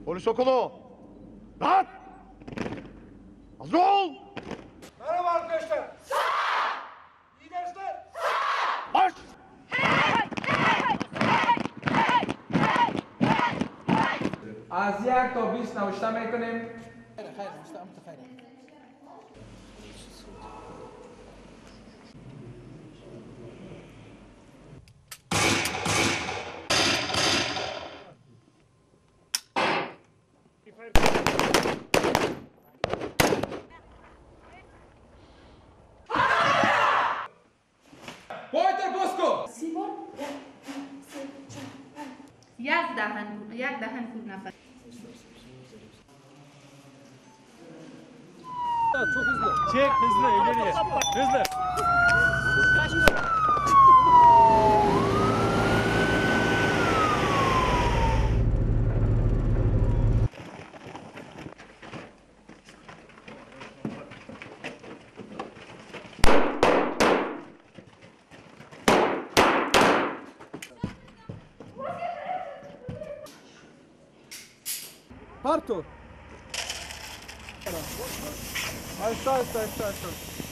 Polis okulu. Rahat. Hazır ol. Merhaba arkadaşlar. İyi dersler. Marş. از 1 تا 20 نوشته میکنیم. پایتر باسکو. سیمون یک دهن پول نفر Çok hızlı. Çek hızlı ileriye. Hızlı. Parto. Ahí está.